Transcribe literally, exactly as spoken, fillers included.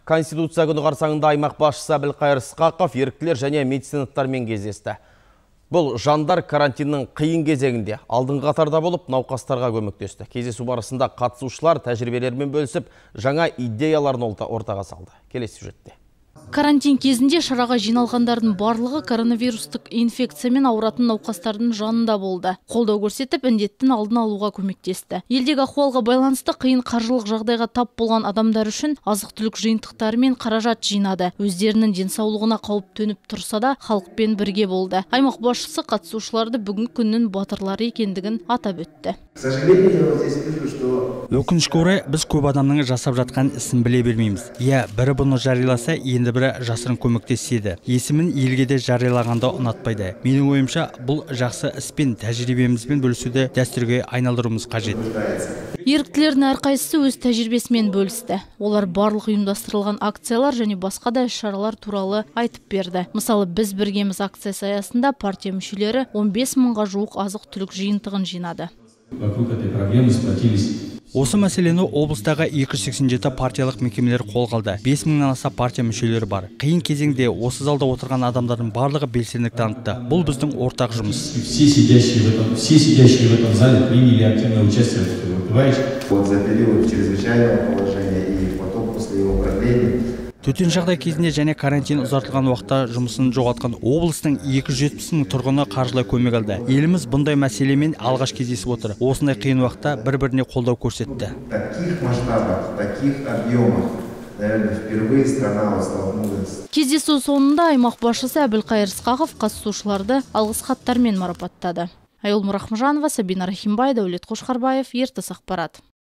Конституция күні қарсаңында аймақ басшысы Әбілқайыр Сқақов еріктілер және медицинаттармен кездесті. Бұл жандар карантиннің қиын кезеңінде алдыңғы қатарда болып науқастарға көмектесті. Кездесу барысында қатысушылар тәжірибелерімен бөлісіп, жаңа идеяларын ортаға салды. Келесі сюжетте. Карантин кезінде шараға жиналғандардың барлығы коронавирустық инфекциямен ауыратын науқастардың жанында болды. Қолдау көрсетіп, індеттің алдын алуға көмектесті. Елдегі ахуалға байланысты қиын қаржылық жағдайға тап болған адамдар үшін азық-түлік жиынтықтары мен қаражат жинады. Өздерінің денсаулығына қауіп төніп тұрса да, халықпен бірге болды. Аймақ басшысы қатысушыларды бүгінгі күннің батырлары екендігін атап өтті. Өкінішке орай, біз көп адамның жасап жатқан ісін біле бермейміз. Иә, бірі бұны жарияласа, енді бірі жасырын көмектеседі. Есімін елге де жариялағанда ұнатпайды. Менің ойымша, бұл жақсы іспен, тәжірибемізбен бөлісуді дәстүрге айналдыруымыз қажет. Еріктілердің әрқайсысы өз тәжірибесімен бөлісті. Олар барлық ұйымдастырылған акциялар және басқа да іс-шаралар туралы айтып берді. Мысалы, біз біргеміз акциясы аясында партия мүшелері он бес мыңға жуық азық-түлік жиынтығын жинады. Осы мәселені облыстағы екі жүз сексен жеті партиялық мекемелер қолға алды. бес мыңнан аса партия мүшелері бар. Қиын кезеңде осы залда отырған адамдардың барлығы белсенділік танытты. Бұл біздің ортақ жұмыс. Все сидящие в этом, все сидящие в этом зале приняли активное участие в этом. Вот за период чрезвычайного положения и потом после его продления. Төтенше жағдай кезінде және карантин ұзартылған уақытта жұмысын жоғалтқан облыстың екі жүз жетпіс мың тұрғыны қаржылай көмек алды. Еліміз бұндай мәселемен алғаш кездесіп отыр. Осындай қиын уақытта бір-біріне қолдау көрсетті. Таких масштабах, таких объемах, наверное, впервые страна столкнулась. Кездесу соңында аймақ басшысы Әбілқайыр Сқақов қатысушыларды алғыс хаттармен марапаттады. Айгүл Мұрахмажанова, Сабина Рахимбай, Дәулет Қошқарбаев, Ертіс ақпарат.